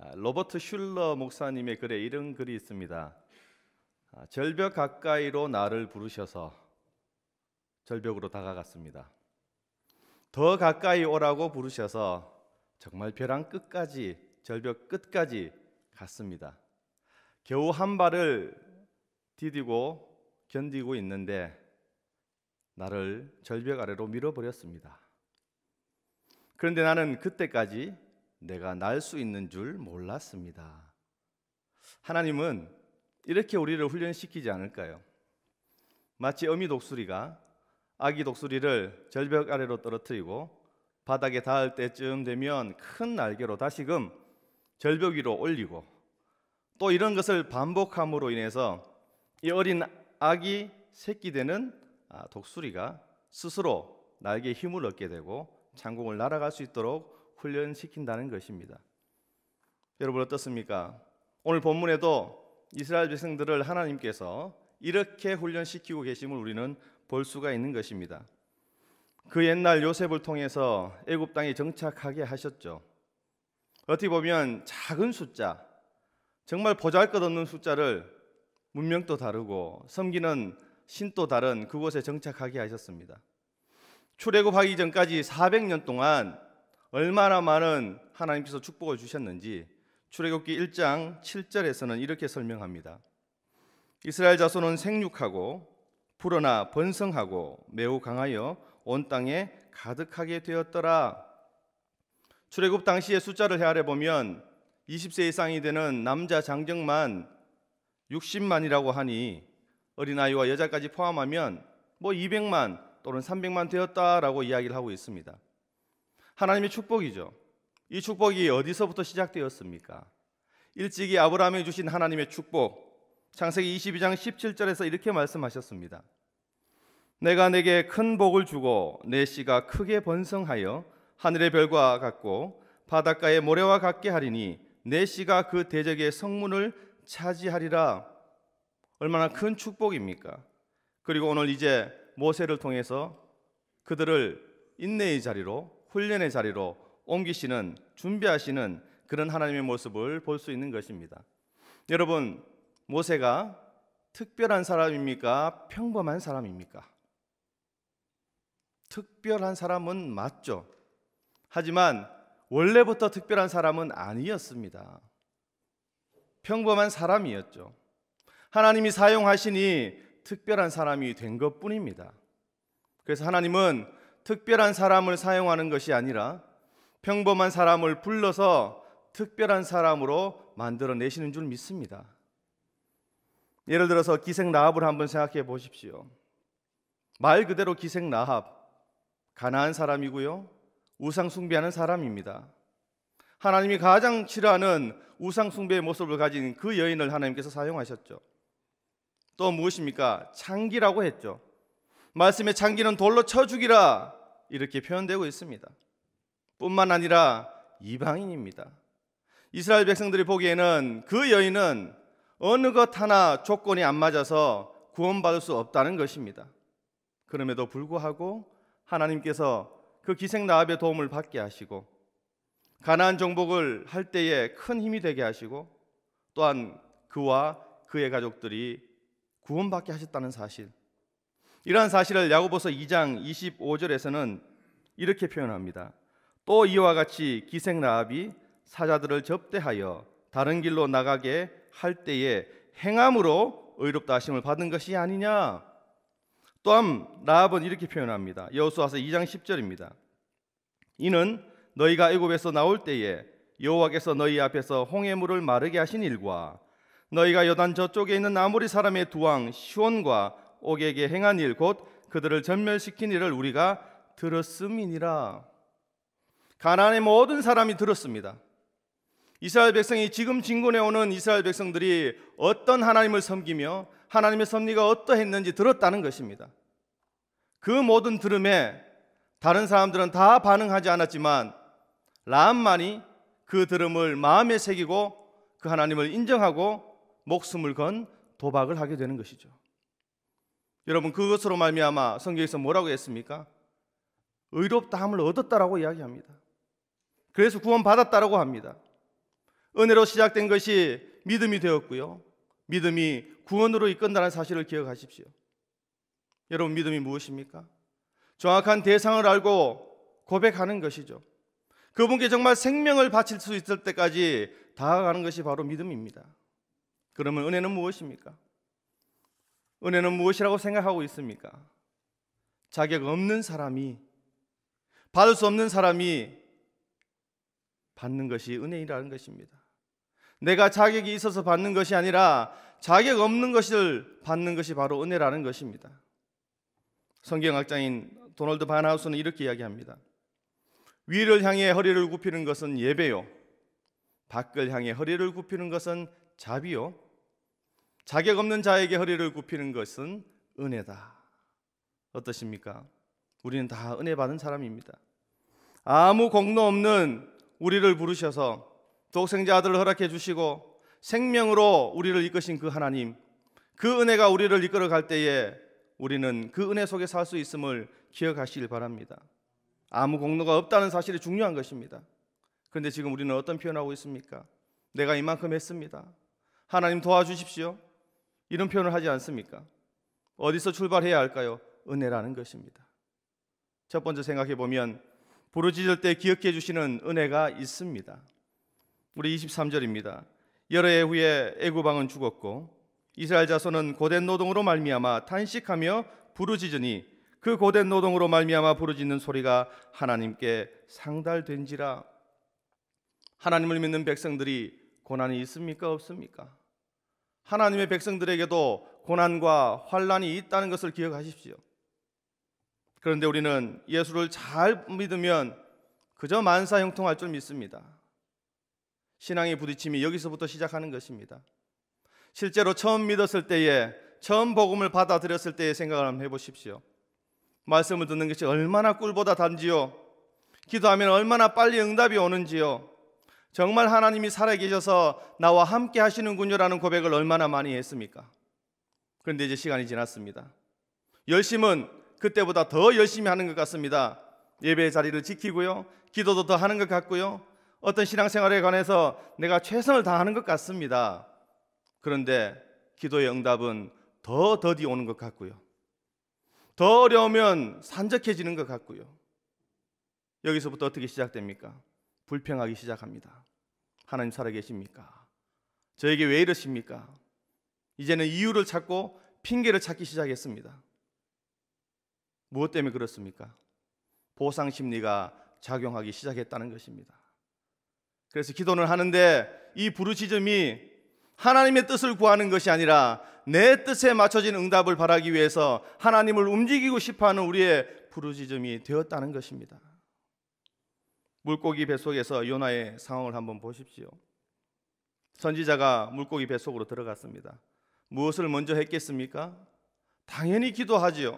로버트 슐러 목사님의 글에 이런 글이 있습니다. 절벽 가까이로 나를 부르셔서 절벽으로 다가갔습니다. 더 가까이 오라고 부르셔서 정말 벼랑 끝까지, 절벽 끝까지 갔습니다. 겨우 한 발을 디디고 견디고 있는데 나를 절벽 아래로 밀어버렸습니다. 그런데 나는 그때까지 내가 날 수 있는 줄 몰랐습니다. 하나님은 이렇게 우리를 훈련시키지 않을까요? 마치 어미 독수리가 아기 독수리를 절벽 아래로 떨어뜨리고 바닥에 닿을 때쯤 되면 큰 날개로 다시금 절벽 위로 올리고, 또 이런 것을 반복함으로 인해서 이 어린 아기 새끼 되는 독수리가 스스로 날개에 힘을 얻게 되고 창공을 날아갈 수 있도록 훈련시킨다는 것입니다. 여러분 어떻습니까? 오늘 본문에도 이스라엘 백성들을 하나님께서 이렇게 훈련시키고 계심을 우리는 볼 수가 있는 것입니다. 그 옛날 요셉을 통해서 애굽 땅에 정착하게 하셨죠. 어떻게 보면 작은 숫자, 정말 보잘것없는 숫자를 문명도 다르고 섬기는 신도 다른 그곳에 정착하게 하셨습니다. 출애굽하기 전까지 400년 동안 얼마나 많은 하나님께서 축복을 주셨는지 출애굽기 1장 7절에서는 이렇게 설명합니다. 이스라엘 자손은 생육하고 불어나 번성하고 매우 강하여 온 땅에 가득하게 되었더라. 출애굽 당시의 숫자를 헤아려 보면 20세 이상이 되는 남자 장정만 60만이라고 하니 어린아이와 여자까지 포함하면 200만 또는 300만 되었다라고 이야기를 하고 있습니다. 하나님의 축복이죠. 이 축복이 어디서부터 시작되었습니까? 일찍이 아브라함에게 주신 하나님의 축복, 창세기 22장 17절에서 이렇게 말씀하셨습니다. 내가 내게 큰 복을 주고 내 씨가 크게 번성하여 하늘의 별과 같고 바닷가의 모래와 같게 하리니 내 씨가 그 대적의 성문을 차지하리라. 얼마나 큰 축복입니까? 그리고 오늘 이제 모세를 통해서 그들을 인내의 자리로, 훈련의 자리로 옮기시는, 준비하시는 그런 하나님의 모습을 볼 수 있는 것입니다. 여러분, 모세가 특별한 사람입니까? 평범한 사람입니까? 특별한 사람은 맞죠. 하지만 원래부터 특별한 사람은 아니었습니다. 평범한 사람이었죠. 하나님이 사용하시니 특별한 사람이 된 것뿐입니다. 그래서 하나님은 특별한 사람을 사용하는 것이 아니라 평범한 사람을 불러서 특별한 사람으로 만들어내시는 줄 믿습니다. 예를 들어서 기생 라합을 한번 생각해 보십시오. 말 그대로 기생 라합, 가난한 사람이고요, 우상 숭배하는 사람입니다. 하나님이 가장 싫어하는 우상 숭배의 모습을 가진 그 여인을 하나님께서 사용하셨죠. 또 무엇입니까? 창기라고 했죠. 말씀에 창기는 돌로 쳐 죽이라 이렇게 표현되고 있습니다. 뿐만 아니라 이방인입니다. 이스라엘 백성들이 보기에는 그 여인은 어느 것 하나 조건이 안 맞아서 구원받을 수 없다는 것입니다. 그럼에도 불구하고 하나님께서 그 기생 라합의 도움을 받게 하시고 가나안 정복을 할 때에 큰 힘이 되게 하시고 또한 그와 그의 가족들이 구원받게 하셨다는 사실, 이러한 사실을 야고보서 2장 25절에서는 이렇게 표현합니다. 또 이와 같이 기생 라합이 사자들을 접대하여 다른 길로 나가게 할 때에 행함으로 의롭다 하심을 받은 것이 아니냐. 또한 라합은 이렇게 표현합니다. 여호수아서 2장 10절입니다. 이는 너희가 애굽에서 나올 때에 여호와께서 너희 앞에서 홍해물을 마르게 하신 일과 너희가 요단 저쪽에 있는 아모리 사람의 두 왕 시온과 옥에게 행한 일 곧 그들을 전멸시킨 일을 우리가 들었음이니라. 가나안의 모든 사람이 들었습니다. 이스라엘 백성이 지금 진군해 오는 이스라엘 백성들이 어떤 하나님을 섬기며 하나님의 섭리가 어떠했는지 들었다는 것입니다. 그 모든 들음에 다른 사람들은 다 반응하지 않았지만 라합만이 그 들음을 마음에 새기고 그 하나님을 인정하고 목숨을 건 도박을 하게 되는 것이죠. 여러분, 그것으로 말미암아 성경에서 뭐라고 했습니까? 의롭다함을 얻었다라고 이야기합니다. 그래서 구원받았다라고 합니다. 은혜로 시작된 것이 믿음이 되었고요, 믿음이 구원으로 이끈다는 사실을 기억하십시오. 여러분, 믿음이 무엇입니까? 정확한 대상을 알고 고백하는 것이죠. 그분께 정말 생명을 바칠 수 있을 때까지 다가가는 것이 바로 믿음입니다. 그러면 은혜는 무엇입니까? 은혜는 무엇이라고 생각하고 있습니까? 자격 없는 사람이, 받을 수 없는 사람이 받는 것이 은혜이라는 것입니다. 내가 자격이 있어서 받는 것이 아니라 자격 없는 것을 받는 것이 바로 은혜라는 것입니다. 성경학자인 도널드 반하우스는 이렇게 이야기합니다. 위를 향해 허리를 굽히는 것은 예배요, 밖을 향해 허리를 굽히는 것은 자비요, 자격 없는 자에게 허리를 굽히는 것은 은혜다. 어떠십니까? 우리는 다 은혜 받은 사람입니다. 아무 공로 없는 우리를 부르셔서 독생자 아들을 허락해 주시고 생명으로 우리를 이끄신 그 하나님, 그 은혜가 우리를 이끌어 갈 때에 우리는 그 은혜 속에 살 수 있음을 기억하시길 바랍니다. 아무 공로가 없다는 사실이 중요한 것입니다. 그런데 지금 우리는 어떤 표현하고 있습니까? 내가 이만큼 했습니다, 하나님 도와주십시오, 이런 표현을 하지 않습니까? 어디서 출발해야 할까요? 은혜라는 것입니다. 첫 번째 생각해 보면 부르짖을 때 기억해 주시는 은혜가 있습니다. 우리 23절입니다. 여러 해 후에 애굽 왕은 죽었고 이스라엘 자손은 고된 노동으로 말미암아 탄식하며 부르짖으니 그 고된 노동으로 말미암아 부르짖는 소리가 하나님께 상달된지라. 하나님을 믿는 백성들이 고난이 있습니까? 없습니까? 하나님의 백성들에게도 고난과 환난이 있다는 것을 기억하십시오. 그런데 우리는 예수를 잘 믿으면 그저 만사형통할 줄 믿습니다. 신앙의 부딪힘이 여기서부터 시작하는 것입니다. 실제로 처음 믿었을 때에, 처음 복음을 받아들였을 때의 생각을 한번 해보십시오. 말씀을 듣는 것이 얼마나 꿀보다 단지요, 기도하면 얼마나 빨리 응답이 오는지요, 정말 하나님이 살아계셔서 나와 함께 하시는군요라는 고백을 얼마나 많이 했습니까? 그런데 이제 시간이 지났습니다. 열심은 그때보다 더 열심히 하는 것 같습니다. 예배의 자리를 지키고요, 기도도 더 하는 것 같고요, 어떤 신앙생활에 관해서 내가 최선을 다하는 것 같습니다. 그런데 기도의 응답은 더 더디 오는 것 같고요, 더 어려우면 산적해지는 것 같고요. 여기서부터 어떻게 시작됩니까? 불평하기 시작합니다. 하나님 살아계십니까? 저에게 왜 이러십니까? 이제는 이유를 찾고 핑계를 찾기 시작했습니다. 무엇 때문에 그렇습니까? 보상심리가 작용하기 시작했다는 것입니다. 그래서 기도는 하는데 이 부르짖음이 하나님의 뜻을 구하는 것이 아니라 내 뜻에 맞춰진 응답을 바라기 위해서 하나님을 움직이고 싶어하는 우리의 부르짖음이 되었다는 것입니다. 물고기 뱃속에서 요나의 상황을 한번 보십시오. 선지자가 물고기 뱃속으로 들어갔습니다. 무엇을 먼저 했겠습니까? 당연히 기도하지요.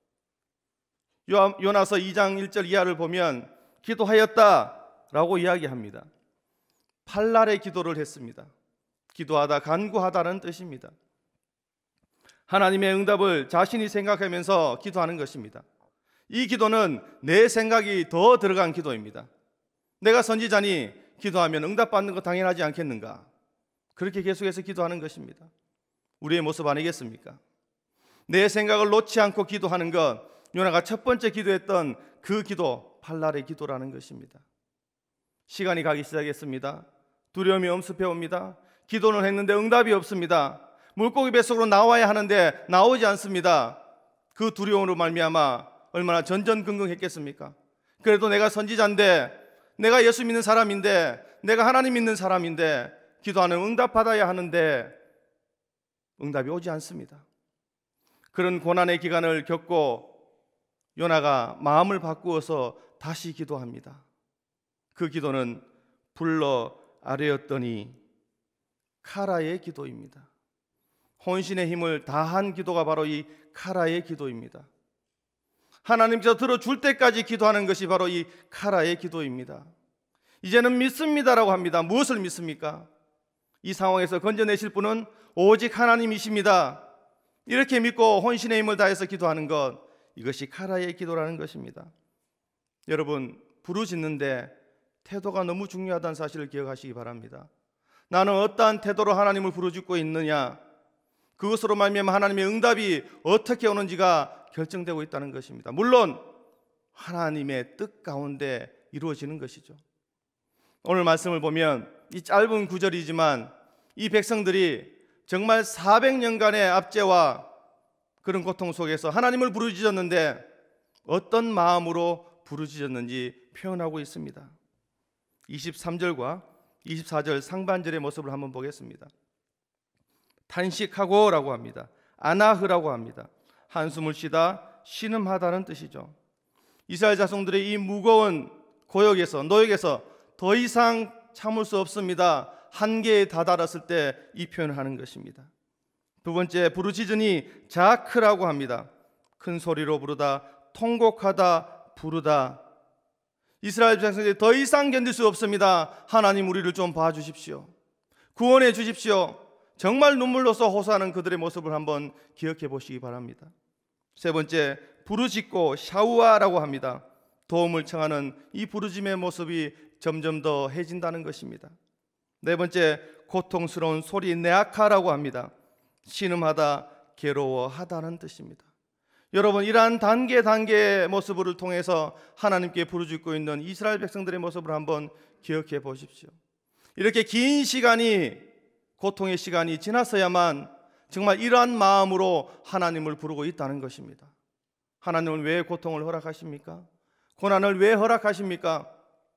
요나서 2장 1절 이하를 보면 기도하였다라고 이야기합니다. 팔날의 기도를 했습니다. 기도하다, 간구하다는 뜻입니다. 하나님의 응답을 자신이 생각하면서 기도하는 것입니다. 이 기도는 내 생각이 더 들어간 기도입니다. 내가 선지자니 기도하면 응답받는 거 당연하지 않겠는가? 그렇게 계속해서 기도하는 것입니다. 우리의 모습 아니겠습니까? 내 생각을 놓지 않고 기도하는 것, 요나가 첫 번째 기도했던 그 기도, 팔날의 기도라는 것입니다. 시간이 가기 시작했습니다. 두려움이 엄습해 옵니다. 기도는 했는데 응답이 없습니다. 물고기 뱃속으로 나와야 하는데 나오지 않습니다. 그 두려움으로 말미암아 얼마나 전전긍긍했겠습니까? 그래도 내가 선지자인데, 내가 예수 믿는 사람인데, 내가 하나님 믿는 사람인데 기도하는 응답받아야 하는데 응답이 오지 않습니다. 그런 고난의 기간을 겪고 요나가 마음을 바꾸어서 다시 기도합니다. 그 기도는 불러 아뢰었더니 카라의 기도입니다. 혼신의 힘을 다한 기도가 바로 이 카라의 기도입니다. 하나님께서 들어줄 때까지 기도하는 것이 바로 이 카라의 기도입니다. 이제는 믿습니다라고 합니다. 무엇을 믿습니까? 이 상황에서 건져내실 분은 오직 하나님이십니다. 이렇게 믿고 혼신의 힘을 다해서 기도하는 것, 이것이 카라의 기도라는 것입니다. 여러분, 부르짖는데 태도가 너무 중요하다는 사실을 기억하시기 바랍니다. 나는 어떠한 태도로 하나님을 부르짖고 있느냐, 그것으로 말미암아 하나님의 응답이 어떻게 오는지가 결정되고 있다는 것입니다. 물론 하나님의 뜻 가운데 이루어지는 것이죠. 오늘 말씀을 보면 이 짧은 구절이지만 이 백성들이 정말 400년간의 압제와 그런 고통 속에서 하나님을 부르짖었는데 어떤 마음으로 부르짖었는지 표현하고 있습니다. 23절과 24절 상반절의 모습을 한번 보겠습니다. 탄식하고 라고 합니다. 아나흐라고 합니다. 한숨을 쉬다, 신음하다는 뜻이죠. 이스라엘 자손들의 이 무거운 고역에서, 노역에서 더 이상 참을 수 없습니다. 한계에 다다랐을 때 이 표현을 하는 것입니다. 두 번째, 부르짖으니 자크라고 합니다. 큰 소리로 부르다, 통곡하다, 부르다. 이스라엘 백성들이 더 이상 견딜 수 없습니다. 하나님, 우리를 좀 봐주십시오. 구원해 주십시오. 정말 눈물로서 호소하는 그들의 모습을 한번 기억해 보시기 바랍니다. 세 번째, 부르짖고 샤우아라고 합니다. 도움을 청하는 이 부르짖음의 모습이 점점 더 해진다는 것입니다. 네 번째, 고통스러운 소리 네아카라고 합니다. 신음하다, 괴로워하다는 뜻입니다. 여러분, 이러한 단계의 모습을 통해서 하나님께 부르짖고 있는 이스라엘 백성들의 모습을 한번 기억해 보십시오. 이렇게 긴 시간이, 고통의 시간이 지났어야만 정말 이러한 마음으로 하나님을 부르고 있다는 것입니다. 하나님은 왜 고통을 허락하십니까? 고난을 왜 허락하십니까?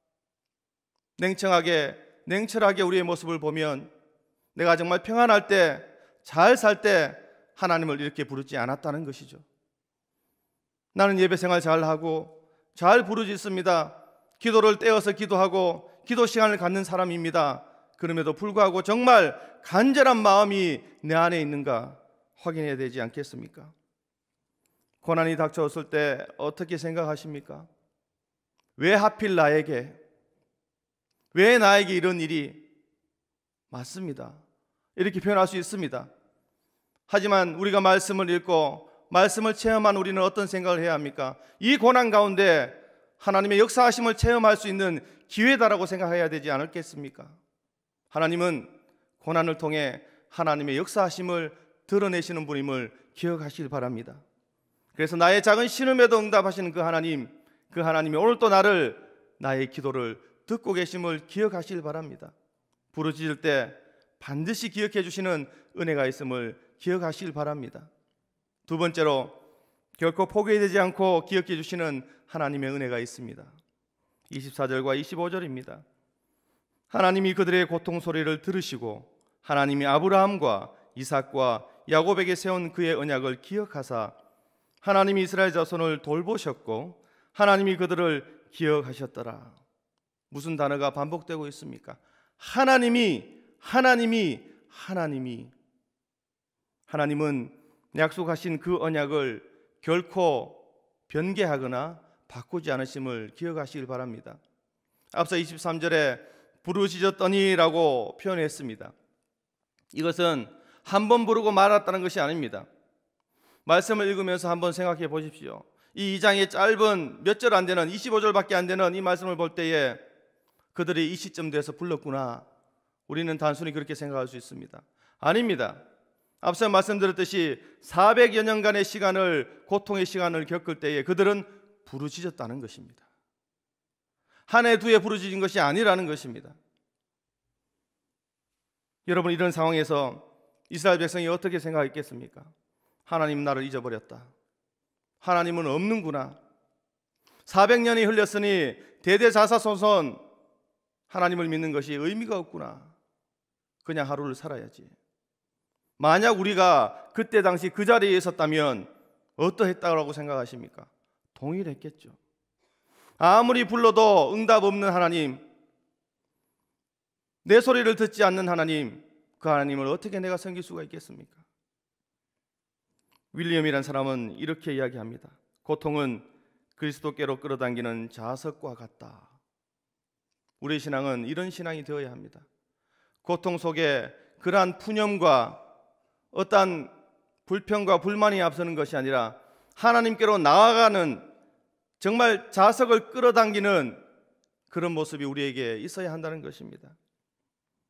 냉철하게 우리의 모습을 보면 내가 정말 평안할 때, 잘 살 때 하나님을 이렇게 부르지 않았다는 것이죠. 나는 예배 생활 잘하고 잘 부르짖습니다. 기도를 떼어서 기도하고 기도 시간을 갖는 사람입니다. 그럼에도 불구하고 정말 간절한 마음이 내 안에 있는가 확인해야 되지 않겠습니까? 고난이 닥쳐왔을 때 어떻게 생각하십니까? 왜 하필 나에게? 왜 나에게 이런 일이? 맞습니다. 이렇게 표현할 수 있습니다. 하지만 우리가 말씀을 읽고 말씀을 체험한 우리는 어떤 생각을 해야 합니까? 이 고난 가운데 하나님의 역사하심을 체험할 수 있는 기회다라고 생각해야 되지 않겠습니까? 하나님은 고난을 통해 하나님의 역사하심을 드러내시는 분임을 기억하시길 바랍니다. 그래서 나의 작은 신음에도 응답하시는 그 하나님이 오늘 또 나의 기도를 듣고 계심을 기억하시길 바랍니다. 부르짖을 때 반드시 기억해 주시는 은혜가 있음을 기억하시길 바랍니다. 두 번째로, 결코 포기되지 않고 기억해 주시는 하나님의 은혜가 있습니다. 24절과 25절입니다. 하나님이 그들의 고통 소리를 들으시고 하나님이 아브라함과 이삭과 야곱에게 세운 그의 언약을 기억하사 하나님이 이스라엘 자손을 돌보셨고 하나님이 그들을 기억하셨더라. 무슨 단어가 반복되고 있습니까? 하나님은 약속하신 그 언약을 결코 변개하거나 바꾸지 않으심을 기억하시길 바랍니다. 앞서 23절에 부르짖었더니라고 표현했습니다. 이것은 한 번 부르고 말았다는 것이 아닙니다. 말씀을 읽으면서 한번 생각해 보십시오. 이 2장의 짧은 몇 절 안 되는 25절밖에 안 되는 이 말씀을 볼 때에 그들이 이 시점 돼서 불렀구나, 우리는 단순히 그렇게 생각할 수 있습니다. 아닙니다. 앞서 말씀드렸듯이 400여 년간의 시간을, 고통의 시간을 겪을 때에 그들은 부르짖었다는 것입니다. 한 해 두 해 부르짖은 것이 아니라는 것입니다. 여러분, 이런 상황에서 이스라엘 백성이 어떻게 생각했겠습니까? 하나님 나를 잊어버렸다. 하나님은 없는구나. 400년이 흘렸으니 대대자사손손 하나님을 믿는 것이 의미가 없구나. 그냥 하루를 살아야지. 만약 우리가 그때 당시 그 자리에 있었다면 어떠했다고 생각하십니까? 동일했겠죠. 아무리 불러도 응답 없는 하나님, 내 소리를 듣지 않는 하나님, 그 하나님을 어떻게 내가 섬길 수가 있겠습니까? 윌리엄이라는 사람은 이렇게 이야기합니다. 고통은 그리스도께로 끌어당기는 자석과 같다. 우리의 신앙은 이런 신앙이 되어야 합니다. 고통 속에 그러한 푸념과 어떠한 불평과 불만이 앞서는 것이 아니라 하나님께로 나아가는, 정말 자석을 끌어당기는 그런 모습이 우리에게 있어야 한다는 것입니다.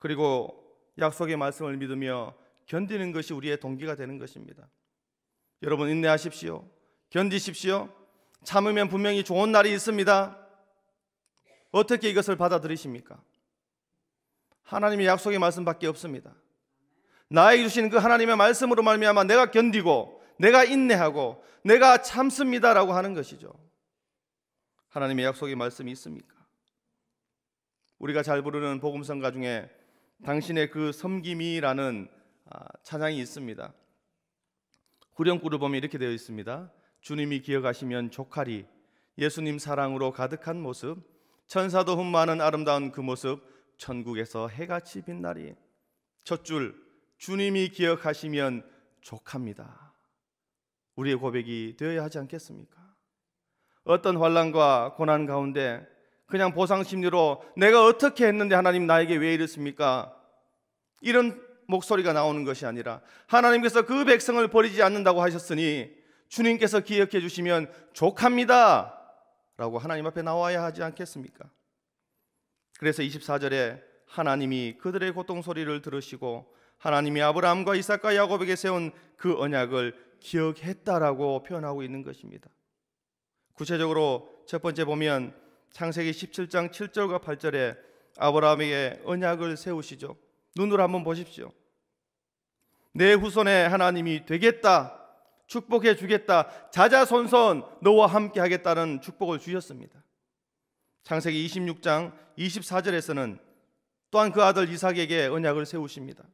그리고 약속의 말씀을 믿으며 견디는 것이 우리의 동기가 되는 것입니다. 여러분, 인내하십시오. 견디십시오. 참으면 분명히 좋은 날이 있습니다. 어떻게 이것을 받아들이십니까? 하나님의 약속의 말씀밖에 없습니다. 나에게 주신 그 하나님의 말씀으로 말미암아 내가 견디고 내가 인내하고 내가 참습니다라고 하는 것이죠. 하나님의 약속의 말씀이 있습니까? 우리가 잘 부르는 복음성가 중에 당신의 그 섬김이라는 찬양이 있습니다. 후렴구를 보면 이렇게 되어 있습니다. 주님이 기억하시면 족하리. 예수님 사랑으로 가득한 모습, 천사도 흠모하는 아름다운 그 모습, 천국에서 해같이 빛나리. 첫 줄, 주님이 기억하시면 족합니다. 우리의 고백이 되어야 하지 않겠습니까? 어떤 환난과 고난 가운데 그냥 보상 심리로 내가 어떻게 했는데 하나님 나에게 왜 이랬습니까? 이런 목소리가 나오는 것이 아니라 하나님께서 그 백성을 버리지 않는다고 하셨으니 주님께서 기억해 주시면 족합니다 라고 하나님 앞에 나와야 하지 않겠습니까? 그래서 24절에 하나님이 그들의 고통 소리를 들으시고 하나님이 아브라함과 이삭과 야곱에게 세운 그 언약을 기억했다라고 표현하고 있는 것입니다. 구체적으로 첫 번째 보면 창세기 17장 7절과 8절에 아브라함에게 언약을 세우시죠. 눈으로 한번 보십시오. 내 후손의 하나님이 되겠다, 축복해 주겠다, 자자손손 너와 함께 하겠다는 축복을 주셨습니다. 창세기 26장 24절에서는 또한 그 아들 이삭에게 언약을 세우십니다.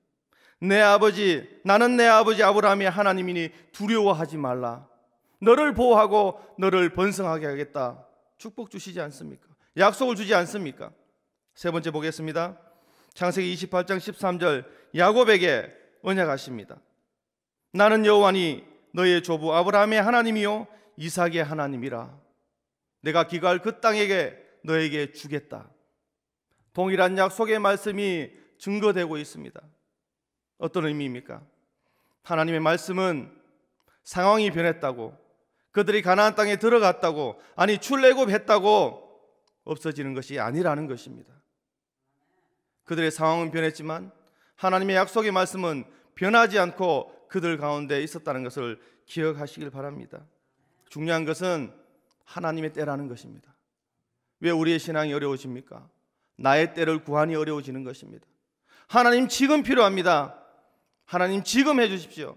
나는 내 아버지 아브라함의 하나님이니 두려워하지 말라. 너를 보호하고 너를 번성하게 하겠다. 축복 주시지 않습니까? 약속을 주지 않습니까? 세 번째 보겠습니다. 창세기 28장 13절 야곱에게 언약하십니다. 나는 여호와니 너의 조부 아브라함의 하나님이요 이삭의 하나님이라. 내가 기거할 그 땅에게 너에게 주겠다. 동일한 약속의 말씀이 증거되고 있습니다. 어떤 의미입니까? 하나님의 말씀은 상황이 변했다고, 그들이 가나안 땅에 들어갔다고, 아니 출애굽했다고 없어지는 것이 아니라는 것입니다. 그들의 상황은 변했지만 하나님의 약속의 말씀은 변하지 않고 그들 가운데 있었다는 것을 기억하시길 바랍니다. 중요한 것은 하나님의 때라는 것입니다. 왜 우리의 신앙이 어려워집니까? 나의 때를 구하니 어려워지는 것입니다. 하나님 지금 필요합니다. 하나님 지금 해주십시오.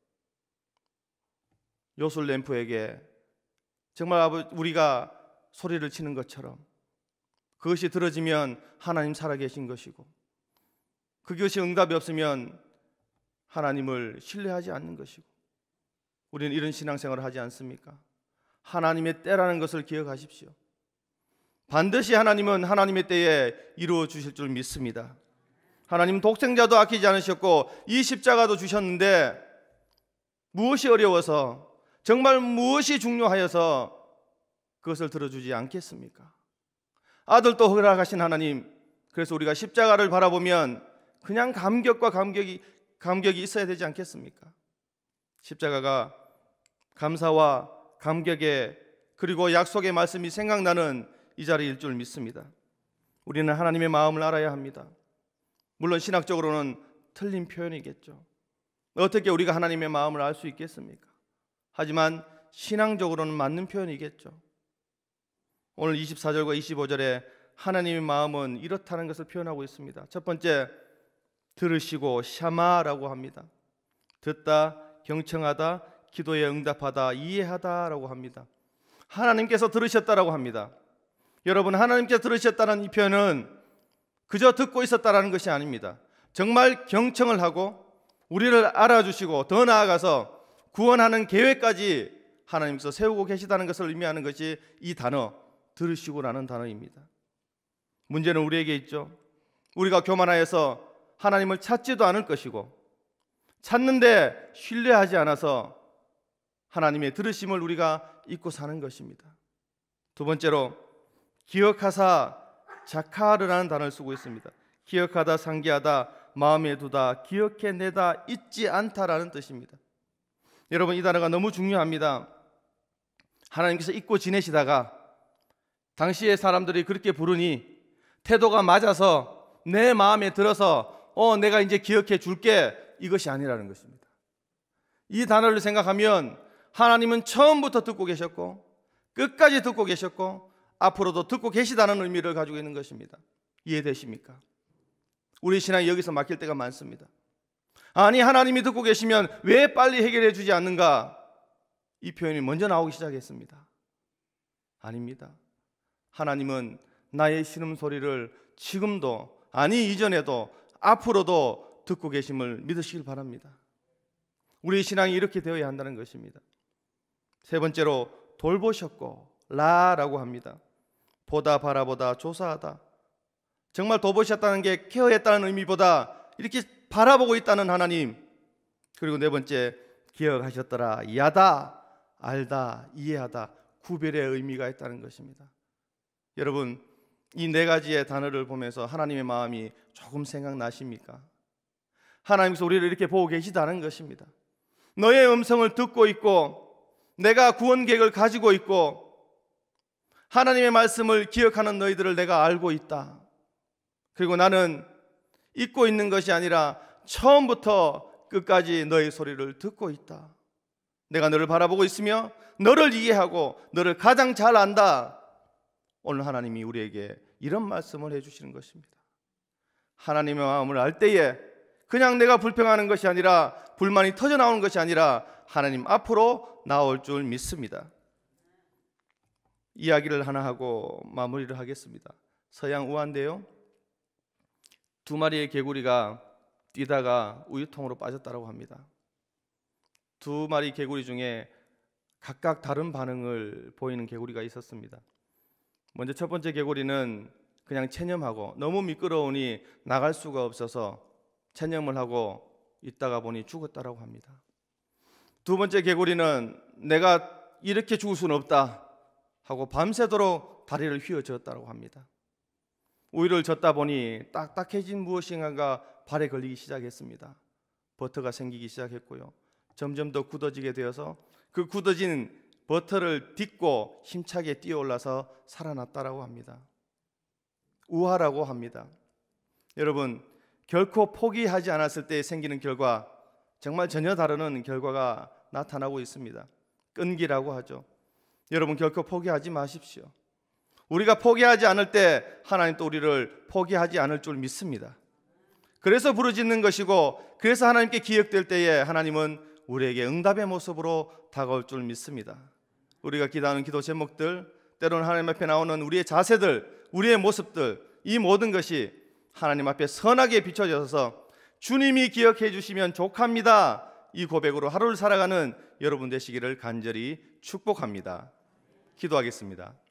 요술램프에게 정말 우리가 소리를 치는 것처럼 그것이 들어지면 하나님 살아계신 것이고, 그것이 응답이 없으면 하나님을 신뢰하지 않는 것이고, 우리는 이런 신앙생활을 하지 않습니까? 하나님의 때라는 것을 기억하십시오. 반드시 하나님은 하나님의 때에 이루어 주실 줄 믿습니다. 하나님 독생자도 아끼지 않으셨고 이 십자가도 주셨는데 무엇이 어려워서, 정말 무엇이 중요하여서 그것을 들어주지 않겠습니까? 아들도 허락하신 하나님, 그래서 우리가 십자가를 바라보면 그냥 감격과 감격이 있어야 되지 않겠습니까? 십자가가 감사와 감격의 그리고 약속의 말씀이 생각나는 이 자리일 줄 믿습니다. 우리는 하나님의 마음을 알아야 합니다. 물론 신학적으로는 틀린 표현이겠죠. 어떻게 우리가 하나님의 마음을 알 수 있겠습니까? 하지만 신앙적으로는 맞는 표현이겠죠. 오늘 24절과 25절에 하나님의 마음은 이렇다는 것을 표현하고 있습니다. 첫 번째, 들으시고 샤마라고 합니다. 듣다, 경청하다, 기도에 응답하다, 이해하다라고 합니다. 하나님께서 들으셨다라고 합니다. 여러분, 하나님께서 들으셨다는 이 표현은 그저 듣고 있었다라는 것이 아닙니다. 정말 경청을 하고 우리를 알아주시고 더 나아가서 구원하는 계획까지 하나님께서 세우고 계시다는 것을 의미하는 것이 이 단어, 들으시고라는 단어입니다. 문제는 우리에게 있죠. 우리가 교만하여서 하나님을 찾지도 않을 것이고, 찾는데 신뢰하지 않아서 하나님의 들으심을 우리가 잊고 사는 것입니다. 두 번째로, 기억하사 자카르라는 단어를 쓰고 있습니다. 기억하다, 상기하다, 마음에 두다, 기억해내다, 잊지 않다라는 뜻입니다. 여러분, 이 단어가 너무 중요합니다. 하나님께서 잊고 지내시다가 당시의 사람들이 그렇게 부르니 태도가 맞아서 내 마음에 들어서 내가 이제 기억해 줄게, 이것이 아니라는 것입니다. 이 단어를 생각하면 하나님은 처음부터 듣고 계셨고 끝까지 듣고 계셨고 앞으로도 듣고 계시다는 의미를 가지고 있는 것입니다. 이해되십니까? 우리 신앙이 여기서 막힐 때가 많습니다. 아니, 하나님이 듣고 계시면 왜 빨리 해결해 주지 않는가? 이 표현이 먼저 나오기 시작했습니다. 아닙니다. 하나님은 나의 신음소리를 지금도, 아니 이전에도, 앞으로도 듣고 계심을 믿으시길 바랍니다. 우리 신앙이 이렇게 되어야 한다는 것입니다. 세 번째로 돌보셨고 라라고 합니다. 보다, 바라보다, 조사하다. 정말 돌보셨다는 게 케어했다는 의미보다 이렇게 바라보고 있다는 하나님. 그리고 네 번째, 기억하셨더라. 야다, 알다, 이해하다. 구별의 의미가 있다는 것입니다. 여러분, 이 네 가지의 단어를 보면서 하나님의 마음이 조금 생각나십니까? 하나님께서 우리를 이렇게 보고 계시다는 것입니다. 너의 음성을 듣고 있고 내가 구원 계획을 가지고 있고 하나님의 말씀을 기억하는 너희들을 내가 알고 있다. 그리고 나는 잊고 있는 것이 아니라 처음부터 끝까지 너의 소리를 듣고 있다. 내가 너를 바라보고 있으며 너를 이해하고 너를 가장 잘 안다. 오늘 하나님이 우리에게 이런 말씀을 해주시는 것입니다. 하나님의 마음을 알 때에 그냥 내가 불평하는 것이 아니라, 불만이 터져나오는 것이 아니라 하나님 앞으로 나올 줄 믿습니다. 이야기를 하나 하고 마무리를 하겠습니다. 서양 우화인데요, 두 마리의 개구리가 뛰다가 우유통으로 빠졌다고 합니다. 두 마리 개구리 중에 각각 다른 반응을 보이는 개구리가 있었습니다. 먼저 첫 번째 개구리는 그냥 체념하고 너무 미끄러우니 나갈 수가 없어서 체념을 하고 있다가 보니 죽었다고 합니다. 두 번째 개구리는 내가 이렇게 죽을 수는 없다 하고 밤새도록 다리를 휘어졌다고 합니다. 우유를 젓다 보니 딱딱해진 무엇인가가 발에 걸리기 시작했습니다. 버터가 생기기 시작했고요, 점점 더 굳어지게 되어서 그 굳어진 버터를 딛고 힘차게 뛰어올라서 살아났다고 합니다. 우화라고 합니다. 여러분, 결코 포기하지 않았을 때 생기는 결과, 정말 전혀 다른 결과가 나타나고 있습니다. 끈기라고 하죠. 여러분, 결코 포기하지 마십시오. 우리가 포기하지 않을 때 하나님 또 우리를 포기하지 않을 줄 믿습니다. 그래서 부르짖는 것이고, 그래서 하나님께 기억될 때에 하나님은 우리에게 응답의 모습으로 다가올 줄 믿습니다. 우리가 기도하는 기도 제목들, 때로는 하나님 앞에 나오는 우리의 자세들, 우리의 모습들, 이 모든 것이 하나님 앞에 선하게 비춰져서 주님이 기억해 주시면 족합니다, 이 고백으로 하루를 살아가는 여러분 되시기를 간절히 축복합니다. 기도하겠습니다.